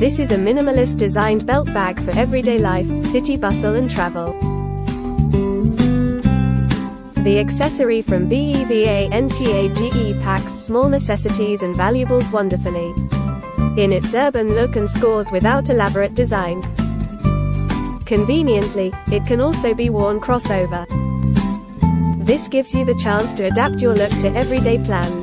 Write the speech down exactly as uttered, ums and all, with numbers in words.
This is a minimalist designed belt bag for everyday life, city bustle and travel. The accessory from BEVANTAGE packs small necessities and valuables wonderfully. In its urban look and scores without elaborate design. Conveniently, it can also be worn crossover. This gives you the chance to adapt your look to everyday plans.